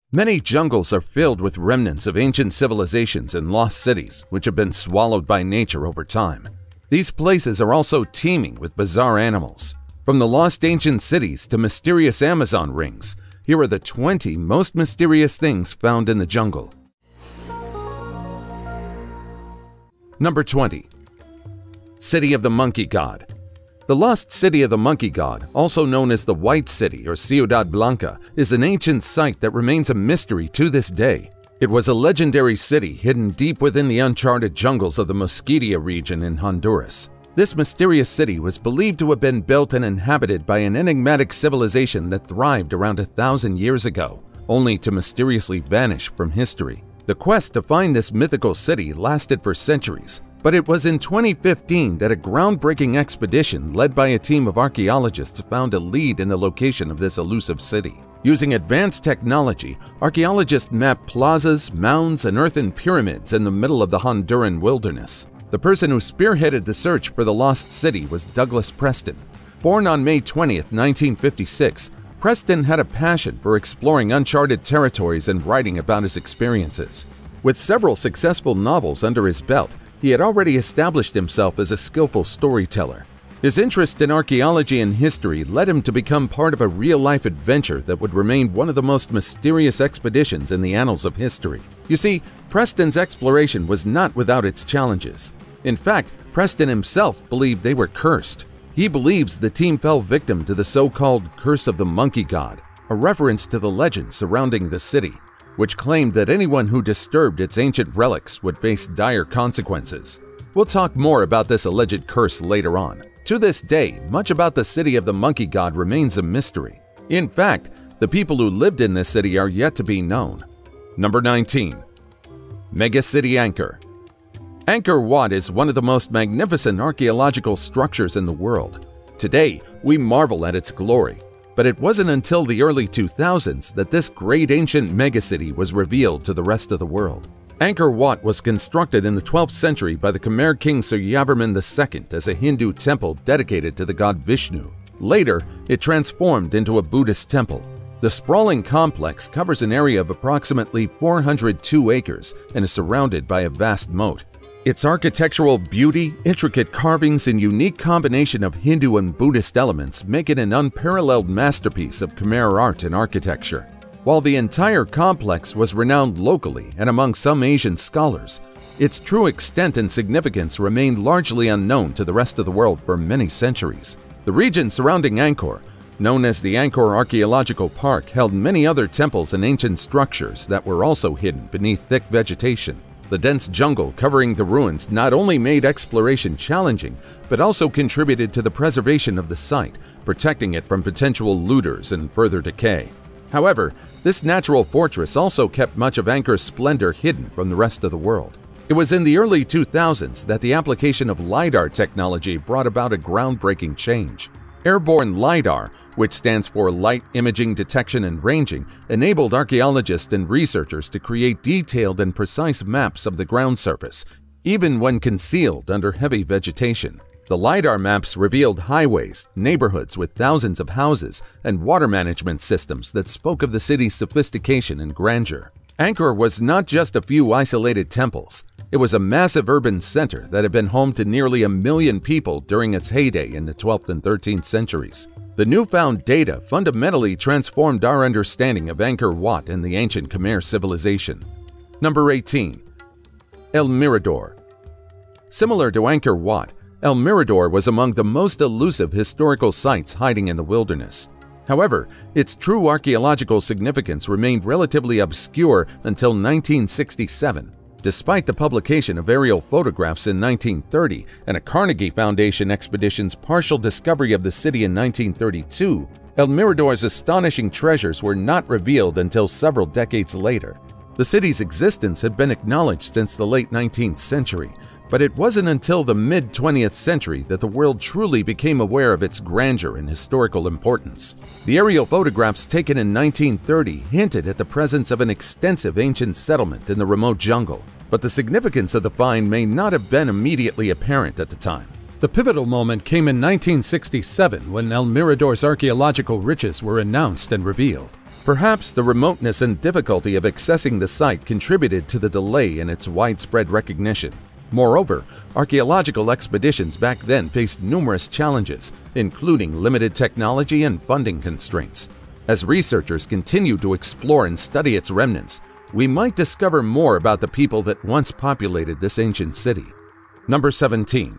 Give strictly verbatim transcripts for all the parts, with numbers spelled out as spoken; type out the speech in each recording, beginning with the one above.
Many jungles are filled with remnants of ancient civilizations and lost cities which have been swallowed by nature over time. These places are also teeming with bizarre animals. From the lost ancient cities to mysterious Amazon rings, here are the twenty most mysterious things found in the jungle. Number twenty. City of the Monkey God. The lost city of the Monkey God, also known as the White City or Ciudad Blanca, is an ancient site that remains a mystery to this day. It was a legendary city hidden deep within the uncharted jungles of the Mosquitia region in Honduras. This mysterious city was believed to have been built and inhabited by an enigmatic civilization that thrived around a thousand years ago, only to mysteriously vanish from history. The quest to find this mythical city lasted for centuries, but it was in twenty fifteen that a groundbreaking expedition led by a team of archaeologists found a lead in the location of this elusive city. Using advanced technology, archaeologists mapped plazas, mounds, and earthen pyramids in the middle of the Honduran wilderness. The person who spearheaded the search for the lost city was Douglas Preston. Born on May twentieth, nineteen fifty-six, Preston had a passion for exploring uncharted territories and writing about his experiences. With several successful novels under his belt, he had already established himself as a skillful storyteller. His interest in archaeology and history led him to become part of a real-life adventure that would remain one of the most mysterious expeditions in the annals of history. You see, Preston's exploration was not without its challenges. In fact, Preston himself believed they were cursed. He believes the team fell victim to the so-called Curse of the Monkey God, a reference to the legend surrounding the city, which claimed that anyone who disturbed its ancient relics would face dire consequences. We'll talk more about this alleged curse later on. To this day, much about the city of the Monkey God remains a mystery. In fact, the people who lived in this city are yet to be known. Number nineteen. Mega City Angkor. Angkor Wat is one of the most magnificent archaeological structures in the world. Today, we marvel at its glory. But it wasn't until the early two thousands that this great ancient megacity was revealed to the rest of the world. Angkor Wat was constructed in the twelfth century by the Khmer king Suryavarman the Second as a Hindu temple dedicated to the god Vishnu. Later, it transformed into a Buddhist temple. The sprawling complex covers an area of approximately four hundred two acres and is surrounded by a vast moat. Its architectural beauty, intricate carvings, and unique combination of Hindu and Buddhist elements make it an unparalleled masterpiece of Khmer art and architecture. While the entire complex was renowned locally and among some Asian scholars, its true extent and significance remained largely unknown to the rest of the world for many centuries. The region surrounding Angkor, known as the Angkor Archaeological Park, held many other temples and ancient structures that were also hidden beneath thick vegetation. The dense jungle covering the ruins not only made exploration challenging, but also contributed to the preservation of the site, protecting it from potential looters and further decay. However, this natural fortress also kept much of Angkor's splendor hidden from the rest of the world. It was in the early two thousands that the application of LiDAR technology brought about a groundbreaking change. Airborne LiDAR, which stands for Light Imaging Detection and Ranging, enabled archaeologists and researchers to create detailed and precise maps of the ground surface, even when concealed under heavy vegetation. The LiDAR maps revealed highways, neighborhoods with thousands of houses, and water management systems that spoke of the city's sophistication and grandeur. Angkor was not just a few isolated temples. It was a massive urban center that had been home to nearly a million people during its heyday in the twelfth and thirteenth centuries. The newfound data fundamentally transformed our understanding of Angkor Wat and the ancient Khmer civilization. Number eighteen. El Mirador. Similar to Angkor Wat, El Mirador was among the most elusive historical sites hiding in the wilderness. However, its true archaeological significance remained relatively obscure until nineteen sixty-seven. Despite the publication of aerial photographs in nineteen thirty and a Carnegie Foundation expedition's partial discovery of the city in nineteen thirty-two, El Mirador's astonishing treasures were not revealed until several decades later. The city's existence had been acknowledged since the late nineteenth century, but it wasn't until the mid-twentieth century that the world truly became aware of its grandeur and historical importance. The aerial photographs taken in nineteen thirty hinted at the presence of an extensive ancient settlement in the remote jungle, but the significance of the find may not have been immediately apparent at the time. The pivotal moment came in nineteen sixty-seven when El Mirador's archaeological riches were announced and revealed. Perhaps the remoteness and difficulty of accessing the site contributed to the delay in its widespread recognition. Moreover, archaeological expeditions back then faced numerous challenges, including limited technology and funding constraints. As researchers continue to explore and study its remnants, we might discover more about the people that once populated this ancient city. Number seventeen.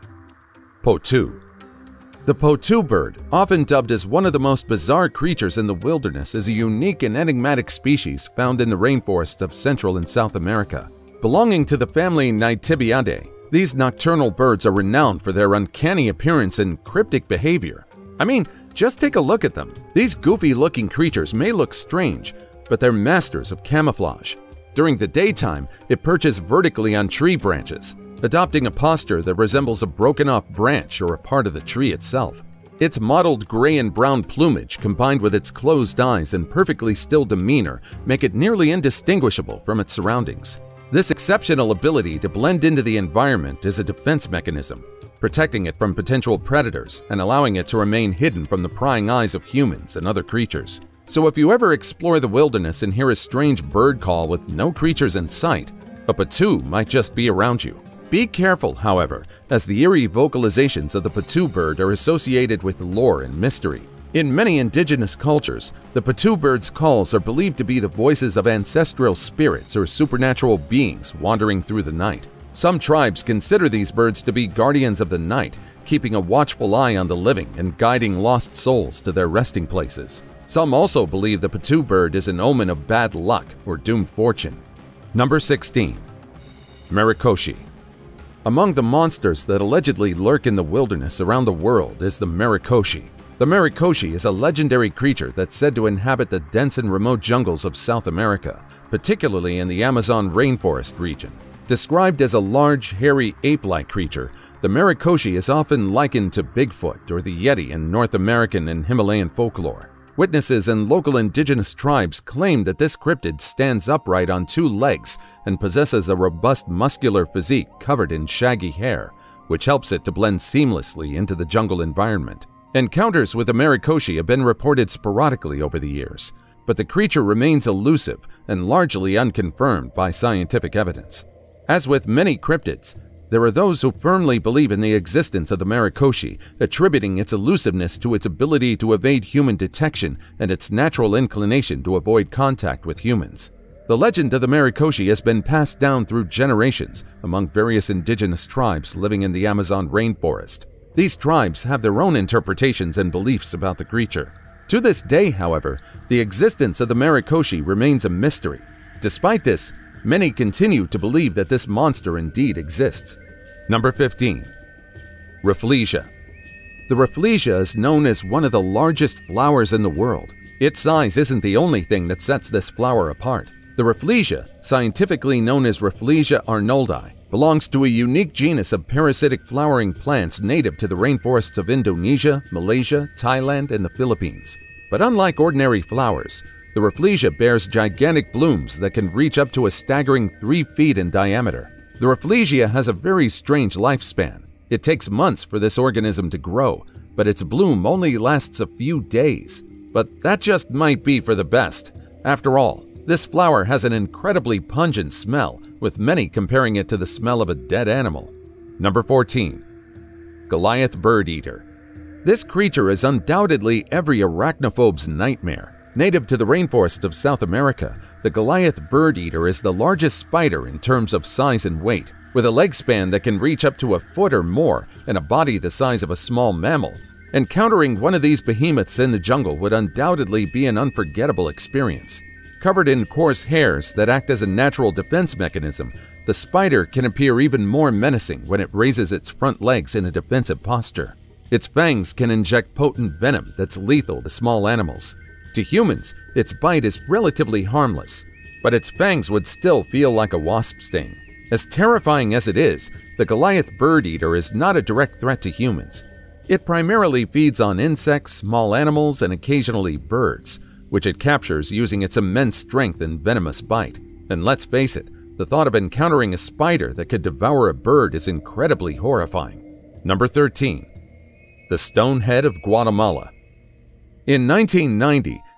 Potu. The Potu bird, often dubbed as one of the most bizarre creatures in the wilderness, is a unique and enigmatic species found in the rainforests of Central and South America. Belonging to the family Nyctibidae, these nocturnal birds are renowned for their uncanny appearance and cryptic behavior. I mean, just take a look at them. These goofy-looking creatures may look strange, but they're masters of camouflage. During the daytime, it perches vertically on tree branches, adopting a posture that resembles a broken-off branch or a part of the tree itself. Its mottled gray and brown plumage, combined with its closed eyes and perfectly still demeanor, make it nearly indistinguishable from its surroundings. This exceptional ability to blend into the environment is a defense mechanism, protecting it from potential predators and allowing it to remain hidden from the prying eyes of humans and other creatures. So if you ever explore the wilderness and hear a strange bird call with no creatures in sight, a Potu might just be around you. Be careful, however, as the eerie vocalizations of the Potu bird are associated with lore and mystery. In many indigenous cultures, the Potu bird's calls are believed to be the voices of ancestral spirits or supernatural beings wandering through the night. Some tribes consider these birds to be guardians of the night, keeping a watchful eye on the living and guiding lost souls to their resting places. Some also believe the Potu bird is an omen of bad luck or doomed fortune. Number sixteen. Merikoshi. Among the monsters that allegedly lurk in the wilderness around the world is the Merikoshi. The Merikoshi is a legendary creature that's said to inhabit the dense and remote jungles of South America, particularly in the Amazon rainforest region. Described as a large, hairy, ape-like creature, the Merikoshi is often likened to Bigfoot or the Yeti in North American and Himalayan folklore. Witnesses and local indigenous tribes claim that this cryptid stands upright on two legs and possesses a robust muscular physique covered in shaggy hair, which helps it to blend seamlessly into the jungle environment. Encounters with the Merikoshi have been reported sporadically over the years, but the creature remains elusive and largely unconfirmed by scientific evidence. As with many cryptids, there are those who firmly believe in the existence of the Merikoshi, attributing its elusiveness to its ability to evade human detection and its natural inclination to avoid contact with humans. The legend of the Merikoshi has been passed down through generations among various indigenous tribes living in the Amazon rainforest. These tribes have their own interpretations and beliefs about the creature. To this day, however, the existence of the Merikoshi remains a mystery. Despite this, many continue to believe that this monster indeed exists. Number fifteen. Rafflesia. The Rafflesia is known as one of the largest flowers in the world. Its size isn't the only thing that sets this flower apart. The Rafflesia, scientifically known as Rafflesia arnoldi, belongs to a unique genus of parasitic flowering plants native to the rainforests of Indonesia, Malaysia, Thailand, and the Philippines. But unlike ordinary flowers, the Rafflesia bears gigantic blooms that can reach up to a staggering three feet in diameter. The Rafflesia has a very strange lifespan. It takes months for this organism to grow, but its bloom only lasts a few days. But that just might be for the best. After all, this flower has an incredibly pungent smell, with many comparing it to the smell of a dead animal. Number fourteen. Goliath Bird Eater. This creature is undoubtedly every arachnophobe's nightmare. Native to the rainforest of South America, the Goliath bird eater is the largest spider in terms of size and weight. With a leg span that can reach up to a foot or more and a body the size of a small mammal, encountering one of these behemoths in the jungle would undoubtedly be an unforgettable experience. Covered in coarse hairs that act as a natural defense mechanism, the spider can appear even more menacing when it raises its front legs in a defensive posture. Its fangs can inject potent venom that's lethal to small animals. To humans, its bite is relatively harmless, but its fangs would still feel like a wasp sting. As terrifying as it is, the Goliath bird eater is not a direct threat to humans. It primarily feeds on insects, small animals, and occasionally birds, which it captures using its immense strength and venomous bite. And let's face it, the thought of encountering a spider that could devour a bird is incredibly horrifying. Number thirteen. The Stonehead of Guatemala. In nineteen ninety,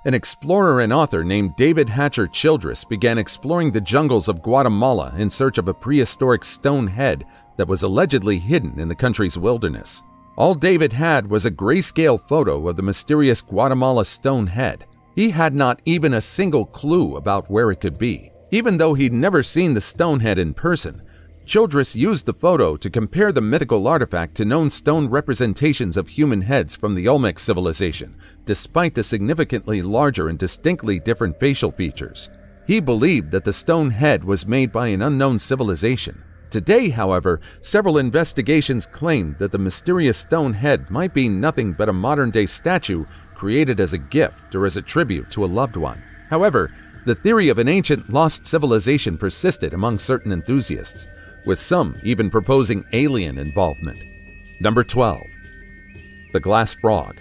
an explorer and author named David Hatcher Childress began exploring the jungles of Guatemala in search of a prehistoric stone head that was allegedly hidden in the country's wilderness. All David had was a grayscale photo of the mysterious Guatemala stone head. He had not even a single clue about where it could be. Even though he'd never seen the stone head in person, Childress used the photo to compare the mythical artifact to known stone representations of human heads from the Olmec civilization, despite the significantly larger and distinctly different facial features. He believed that the stone head was made by an unknown civilization. Today, however, several investigations claim that the mysterious stone head might be nothing but a modern-day statue created as a gift or as a tribute to a loved one. However, the theory of an ancient lost civilization persisted among certain enthusiasts, with some even proposing alien involvement. Number twelve. The Glass Frog.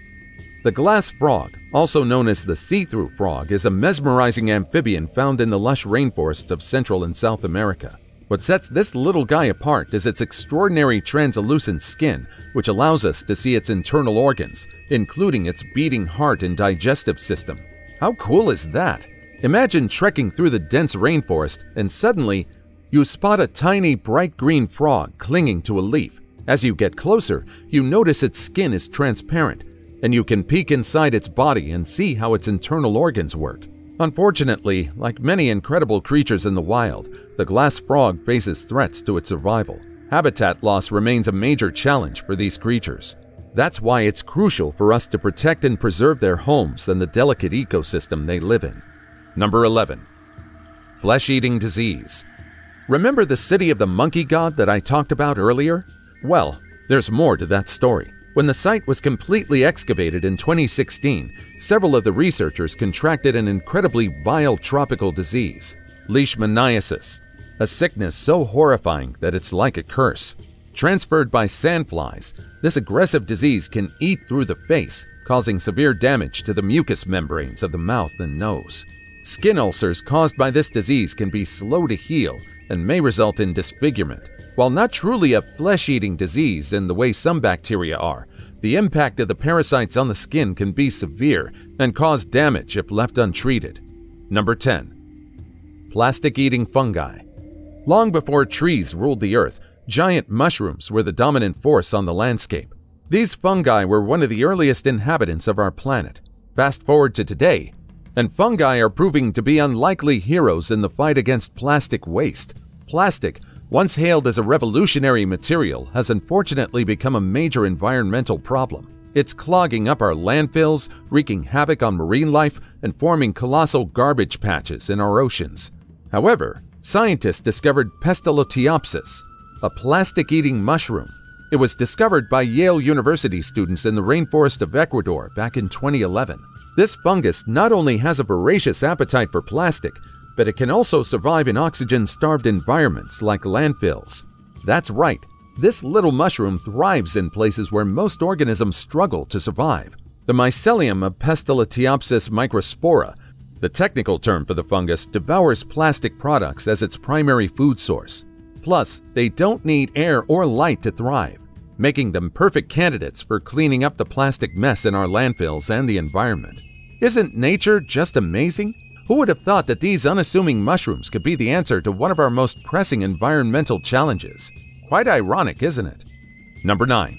The glass frog, also known as the see-through frog, is a mesmerizing amphibian found in the lush rainforests of Central and South America. What sets this little guy apart is its extraordinary translucent skin, which allows us to see its internal organs, including its beating heart and digestive system. How cool is that? Imagine trekking through the dense rainforest and suddenly you spot a tiny bright green frog clinging to a leaf. As you get closer, you notice its skin is transparent, and you can peek inside its body and see how its internal organs work. Unfortunately, like many incredible creatures in the wild, the glass frog faces threats to its survival. Habitat loss remains a major challenge for these creatures. That's why it's crucial for us to protect and preserve their homes and the delicate ecosystem they live in. Number eleven. Flesh-eating disease. Remember the city of the monkey god that I talked about earlier? Well, there's more to that story. When the site was completely excavated in twenty sixteen, several of the researchers contracted an incredibly vile tropical disease, leishmaniasis, a sickness so horrifying that it's like a curse. Transferred by sandflies, this aggressive disease can eat through the face, causing severe damage to the mucous membranes of the mouth and nose. Skin ulcers caused by this disease can be slow to heal and may result in disfigurement. While not truly a flesh-eating disease in the way some bacteria are, the impact of the parasites on the skin can be severe and cause damage if left untreated. Number ten. Plastic-eating fungi. Long before trees ruled the earth, giant mushrooms were the dominant force on the landscape. These fungi were one of the earliest inhabitants of our planet. Fast forward to today, and fungi are proving to be unlikely heroes in the fight against plastic waste. Plastic, once hailed as a revolutionary material, has unfortunately become a major environmental problem. It's clogging up our landfills, wreaking havoc on marine life, and forming colossal garbage patches in our oceans. However, scientists discovered Pestaloteuopsis, a plastic-eating mushroom. It was discovered by Yale University students in the rainforest of Ecuador back in twenty eleven. This fungus not only has a voracious appetite for plastic, but it can also survive in oxygen-starved environments like landfills. That's right, this little mushroom thrives in places where most organisms struggle to survive. The mycelium of Pestaloteuopsis microspora, the technical term for the fungus, devours plastic products as its primary food source. Plus, they don't need air or light to thrive, making them perfect candidates for cleaning up the plastic mess in our landfills and the environment. Isn't nature just amazing? Who would have thought that these unassuming mushrooms could be the answer to one of our most pressing environmental challenges? Quite ironic, isn't it? Number nine.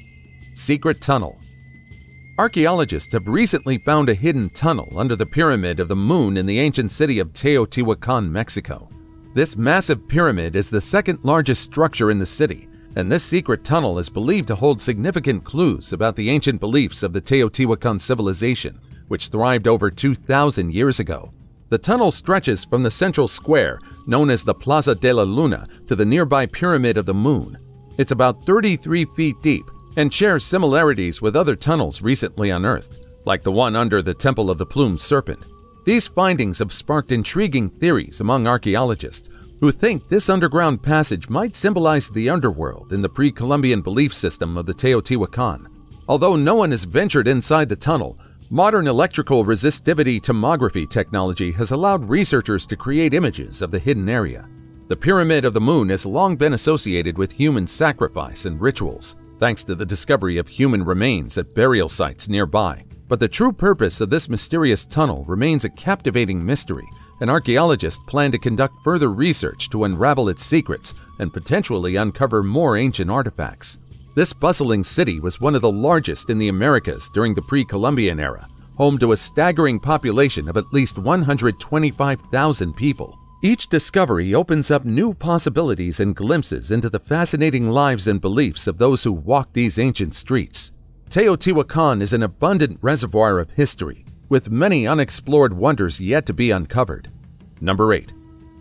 Secret Tunnel. Archaeologists have recently found a hidden tunnel under the Pyramid of the Moon in the ancient city of Teotihuacan, Mexico. This massive pyramid is the second largest structure in the city, and this secret tunnel is believed to hold significant clues about the ancient beliefs of the Teotihuacan civilization, which thrived over two thousand years ago. The tunnel stretches from the central square, known as the Plaza de la Luna, to the nearby Pyramid of the Moon. It's about thirty-three feet deep and shares similarities with other tunnels recently unearthed, like the one under the Temple of the Plumed Serpent. These findings have sparked intriguing theories among archaeologists who think this underground passage might symbolize the underworld in the pre-Columbian belief system of the Teotihuacan. Although no one has ventured inside the tunnel, modern electrical resistivity tomography technology has allowed researchers to create images of the hidden area. The Pyramid of the Moon has long been associated with human sacrifice and rituals, thanks to the discovery of human remains at burial sites nearby. But the true purpose of this mysterious tunnel remains a captivating mystery, and archaeologists plan to conduct further research to unravel its secrets and potentially uncover more ancient artifacts. This bustling city was one of the largest in the Americas during the pre-Columbian era, home to a staggering population of at least one hundred twenty-five thousand people. Each discovery opens up new possibilities and glimpses into the fascinating lives and beliefs of those who walk these ancient streets. Teotihuacan is an abundant reservoir of history, with many unexplored wonders yet to be uncovered. Number eight.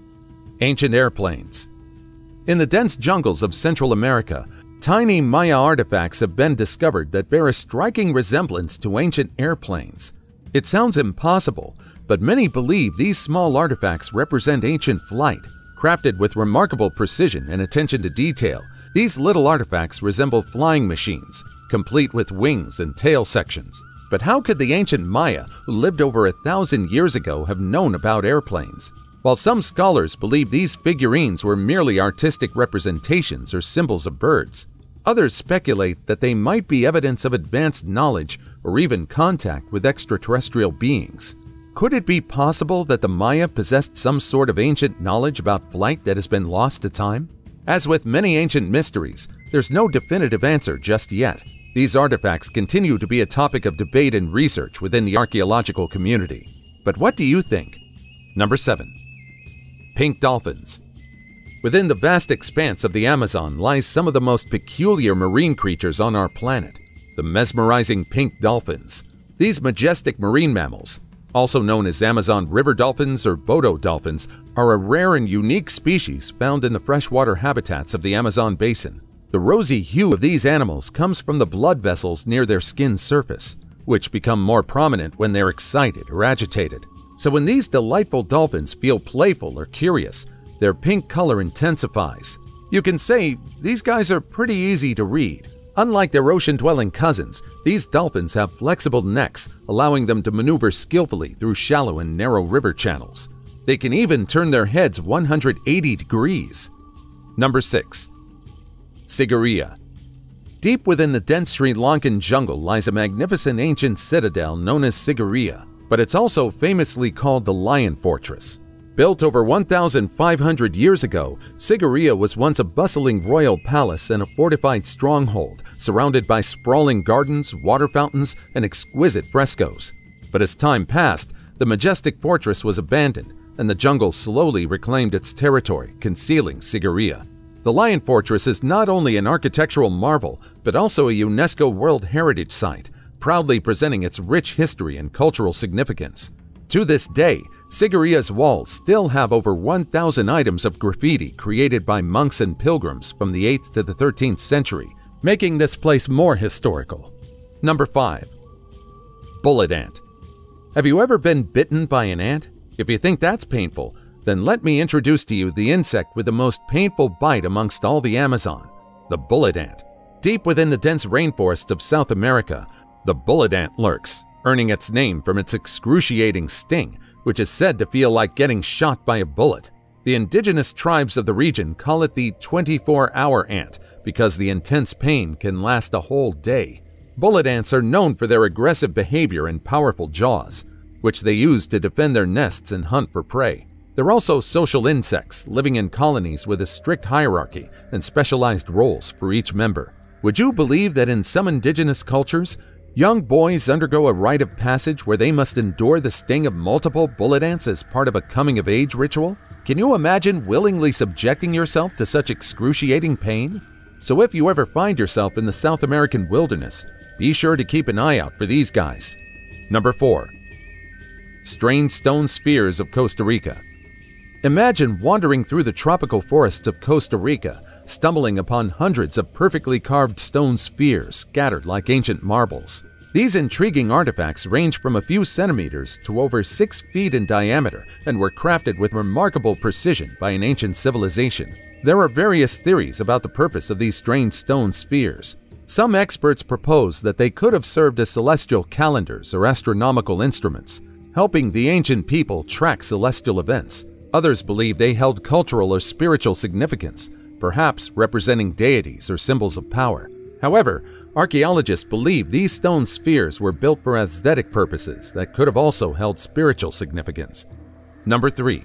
Ancient airplanes. In the dense jungles of Central America, tiny Maya artifacts have been discovered that bear a striking resemblance to ancient airplanes. It sounds impossible, but many believe these small artifacts represent ancient flight. Crafted with remarkable precision and attention to detail, these little artifacts resemble flying machines, complete with wings and tail sections. But how could the ancient Maya, who lived over a thousand years ago, have known about airplanes? While some scholars believe these figurines were merely artistic representations or symbols of birds, others speculate that they might be evidence of advanced knowledge or even contact with extraterrestrial beings. Could it be possible that the Maya possessed some sort of ancient knowledge about flight that has been lost to time? As with many ancient mysteries, there's no definitive answer just yet. These artifacts continue to be a topic of debate and research within the archaeological community. But what do you think? Number seven. Pink dolphins. Within the vast expanse of the Amazon lies some of the most peculiar marine creatures on our planet, the mesmerizing pink dolphins. These majestic marine mammals, also known as Amazon river dolphins or Bodo dolphins, are a rare and unique species found in the freshwater habitats of the Amazon basin. The rosy hue of these animals comes from the blood vessels near their skin surface, which become more prominent when they're excited or agitated. So when these delightful dolphins feel playful or curious, their pink color intensifies. You can say these guys are pretty easy to read. Unlike their ocean-dwelling cousins, these dolphins have flexible necks, allowing them to maneuver skillfully through shallow and narrow river channels. They can even turn their heads one hundred eighty degrees. Number six. Sigiriya. Deep within the dense Sri Lankan jungle lies a magnificent ancient citadel known as Sigiriya, but it's also famously called the Lion Fortress. Built over one thousand five hundred years ago, Sigiriya was once a bustling royal palace and a fortified stronghold, surrounded by sprawling gardens, water fountains, and exquisite frescoes. But as time passed, the majestic fortress was abandoned, and the jungle slowly reclaimed its territory, concealing Sigiriya. The Lion Fortress is not only an architectural marvel, but also a UNESCO World Heritage Site, proudly presenting its rich history and cultural significance. To this day, Sigiriya's walls still have over one thousand items of graffiti created by monks and pilgrims from the eighth to the thirteenth century, making this place more historical. Number five. Bullet ant. Have you ever been bitten by an ant? If you think that's painful, then let me introduce to you the insect with the most painful bite amongst all the Amazon, the bullet ant. Deep within the dense rainforests of South America, the bullet ant lurks, earning its name from its excruciating sting, which is said to feel like getting shot by a bullet. The indigenous tribes of the region call it the twenty-four hour ant because the intense pain can last a whole day. Bullet ants are known for their aggressive behavior and powerful jaws, which they use to defend their nests and hunt for prey. They're also social insects living in colonies with a strict hierarchy and specialized roles for each member. Would you believe that in some indigenous cultures, young boys undergo a rite of passage where they must endure the sting of multiple bullet ants as part of a coming-of-age ritual? Can you imagine willingly subjecting yourself to such excruciating pain? So if you ever find yourself in the South American wilderness, be sure to keep an eye out for these guys. Number four. Strange stone spheres of Costa Rica. Imagine wandering through the tropical forests of Costa Rica, stumbling upon hundreds of perfectly carved stone spheres scattered like ancient marbles. These intriguing artifacts range from a few centimeters to over six feet in diameter and were crafted with remarkable precision by an ancient civilization. There are various theories about the purpose of these strange stone spheres. Some experts propose that they could have served as celestial calendars or astronomical instruments, helping the ancient people track celestial events. Others believe they held cultural or spiritual significance, perhaps representing deities or symbols of power. However, archaeologists believe these stone spheres were built for aesthetic purposes that could have also held spiritual significance. Number three.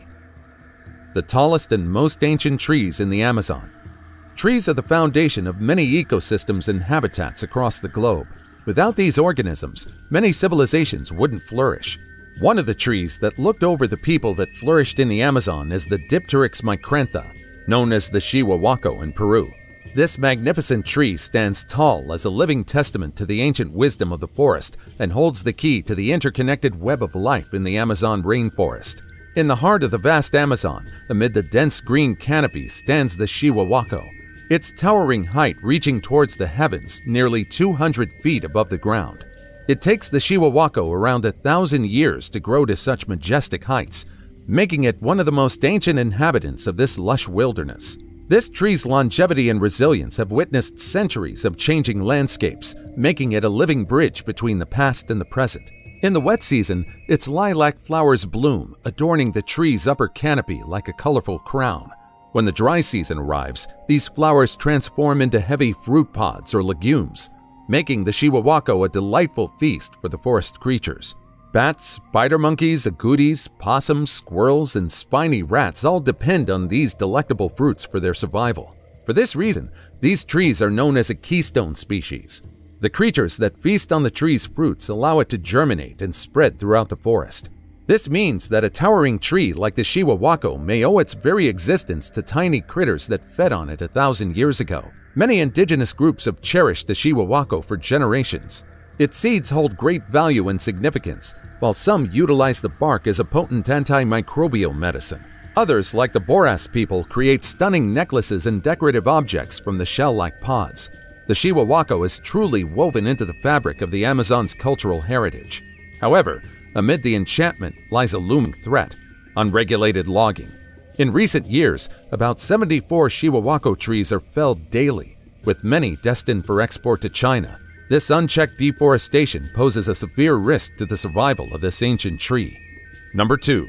The tallest and most ancient trees in the Amazon. Trees are the foundation of many ecosystems and habitats across the globe. Without these organisms, many civilizations wouldn't flourish. One of the trees that looked over the people that flourished in the Amazon is the Dipteryx micrantha, known as the Chihuahuaco in Peru. This magnificent tree stands tall as a living testament to the ancient wisdom of the forest and holds the key to the interconnected web of life in the Amazon rainforest. In the heart of the vast Amazon, amid the dense green canopy, stands the Chihuahuaco, its towering height reaching towards the heavens nearly two hundred feet above the ground. It takes the Chihuahuaco around a thousand years to grow to such majestic heights, making it one of the most ancient inhabitants of this lush wilderness. This tree's longevity and resilience have witnessed centuries of changing landscapes, making it a living bridge between the past and the present. In the wet season, its lilac flowers bloom, adorning the tree's upper canopy like a colorful crown. When the dry season arrives, these flowers transform into heavy fruit pods or legumes, making the Chihuahuaco a delightful feast for the forest creatures. Bats, spider monkeys, agoutis, possums, squirrels, and spiny rats all depend on these delectable fruits for their survival. For this reason, these trees are known as a keystone species. The creatures that feast on the tree's fruits allow it to germinate and spread throughout the forest. This means that a towering tree like the Chihuahuaco may owe its very existence to tiny critters that fed on it a thousand years ago. Many indigenous groups have cherished the Chihuahuaco for generations. Its seeds hold great value and significance, while some utilize the bark as a potent antimicrobial medicine. Others, like the Boras people, create stunning necklaces and decorative objects from the shell-like pods. The Chihuahuaco is truly woven into the fabric of the Amazon's cultural heritage. However, amid the enchantment lies a looming threat: unregulated logging. In recent years, about seventy-four Chihuahuaco trees are felled daily, with many destined for export to China. This unchecked deforestation poses a severe risk to the survival of this ancient tree. Number two.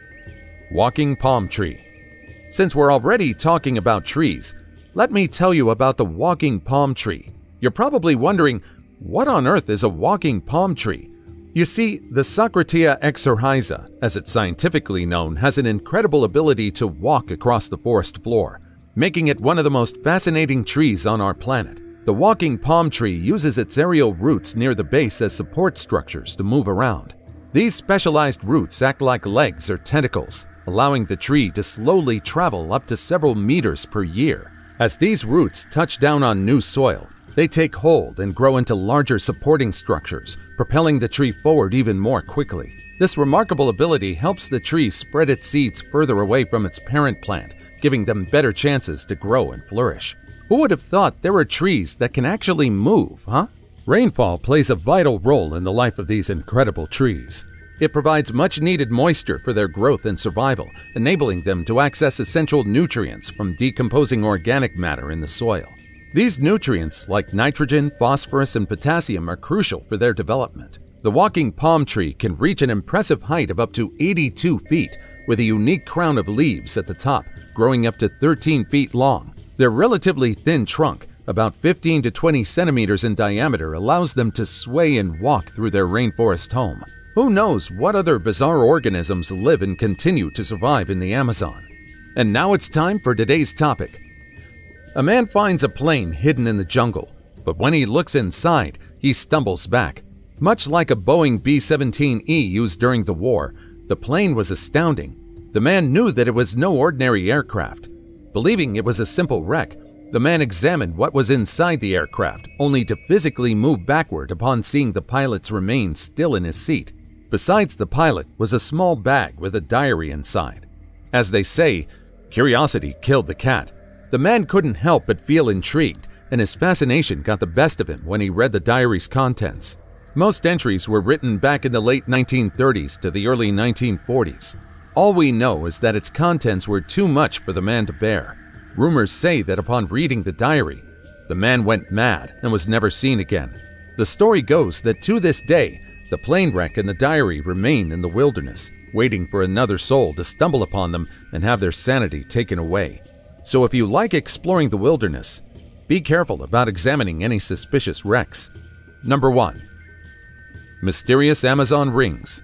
Walking palm tree. Since we're already talking about trees, let me tell you about the walking palm tree. You're probably wondering, what on earth is a walking palm tree? You see, the Socratia exorhiza, as it's scientifically known, has an incredible ability to walk across the forest floor, making it one of the most fascinating trees on our planet. The walking palm tree uses its aerial roots near the base as support structures to move around. These specialized roots act like legs or tentacles, allowing the tree to slowly travel up to several meters per year. As these roots touch down on new soil, they take hold and grow into larger supporting structures, propelling the tree forward even more quickly. This remarkable ability helps the tree spread its seeds further away from its parent plant, giving them better chances to grow and flourish. Who would have thought there were trees that can actually move, huh? Rainfall plays a vital role in the life of these incredible trees. It provides much-needed moisture for their growth and survival, enabling them to access essential nutrients from decomposing organic matter in the soil. These nutrients, like nitrogen, phosphorus, and potassium, are crucial for their development. The walking palm tree can reach an impressive height of up to eighty-two feet, with a unique crown of leaves at the top, growing up to thirteen feet long. Their relatively thin trunk, about fifteen to twenty centimeters in diameter, allows them to sway and walk through their rainforest home. Who knows what other bizarre organisms live and continue to survive in the Amazon? And now it's time for today's topic. A man finds a plane hidden in the jungle, but when he looks inside, he stumbles back. Much like a Boeing B seventeen E used during the war, the plane was astounding. The man knew that it was no ordinary aircraft. Believing it was a simple wreck, the man examined what was inside the aircraft, only to physically move backward upon seeing the pilot's remains still in his seat. Besides the pilot was a small bag with a diary inside. As they say, curiosity killed the cat. The man couldn't help but feel intrigued, and his fascination got the best of him when he read the diary's contents. Most entries were written back in the late nineteen thirties to the early nineteen forties. All we know is that its contents were too much for the man to bear. Rumors say that upon reading the diary, the man went mad and was never seen again. The story goes that to this day, the plane wreck and the diary remain in the wilderness, waiting for another soul to stumble upon them and have their sanity taken away. So if you like exploring the wilderness, Be careful about examining any suspicious wrecks. Number one. Mysterious Amazon Rings.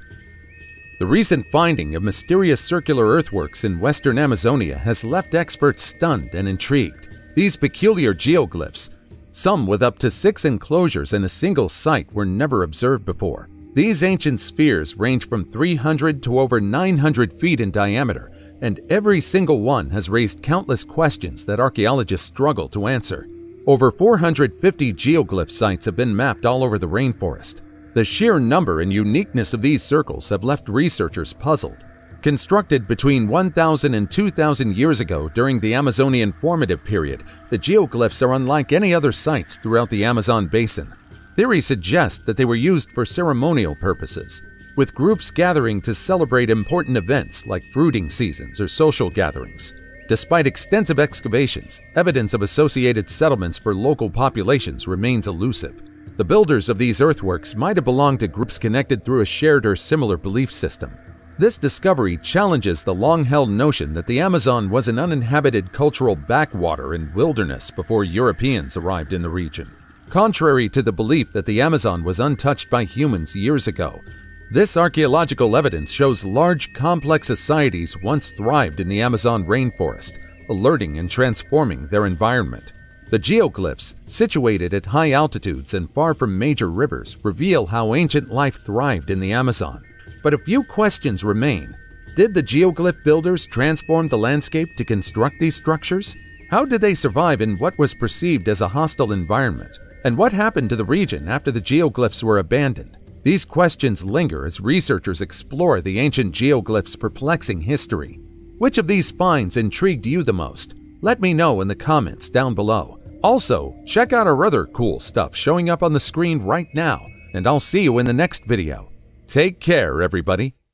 The recent finding of mysterious circular earthworks in western Amazonia has left experts stunned and intrigued. These peculiar geoglyphs, some with up to six enclosures in a single site, were never observed before. These ancient spheres range from three hundred to over nine hundred feet in diameter, and every single one has raised countless questions that archaeologists struggle to answer. Over four hundred fifty geoglyph sites have been mapped all over the rainforest. The sheer number and uniqueness of these circles have left researchers puzzled. Constructed between one thousand and two thousand years ago during the Amazonian formative period, the geoglyphs are unlike any other sites throughout the Amazon basin. Theory suggests that they were used for ceremonial purposes, with groups gathering to celebrate important events like fruiting seasons or social gatherings. Despite extensive excavations, evidence of associated settlements for local populations remains elusive. The builders of these earthworks might have belonged to groups connected through a shared or similar belief system. This discovery challenges the long-held notion that the Amazon was an uninhabited cultural backwater and wilderness before Europeans arrived in the region. Contrary to the belief that the Amazon was untouched by humans years ago, this archaeological evidence shows large, complex societies once thrived in the Amazon rainforest, alerting and transforming their environment. The geoglyphs, situated at high altitudes and far from major rivers, reveal how ancient life thrived in the Amazon. But a few questions remain. Did the geoglyph builders transform the landscape to construct these structures? How did they survive in what was perceived as a hostile environment? And what happened to the region after the geoglyphs were abandoned? These questions linger as researchers explore the ancient geoglyphs' perplexing history. Which of these finds intrigued you the most? Let me know in the comments down below. Also, check out our other cool stuff showing up on the screen right now, and I'll see you in the next video. Take care, everybody.